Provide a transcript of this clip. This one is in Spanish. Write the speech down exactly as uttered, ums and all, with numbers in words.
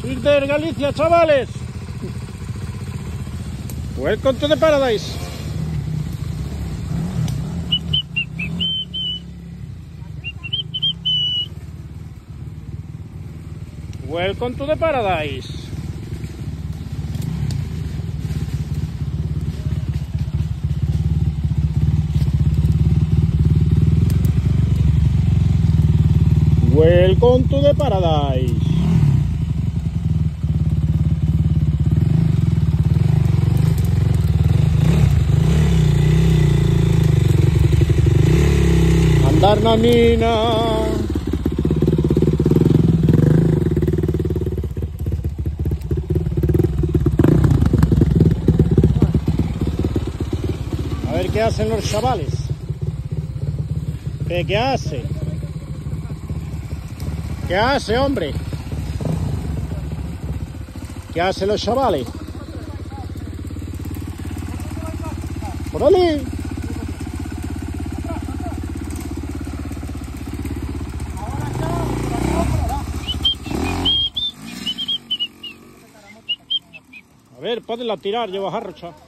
Wilder Galicia, chavales. Welcome to the paradise. Welcome to the paradise. Welcome to the paradise. Andar nanina. A ver qué hacen los chavales. ¿Qué, qué hace? ¿Qué hace, hombre? ¿Qué hacen los chavales? Por ahí. A ver, ponla a tirar, yo bajar, chaval.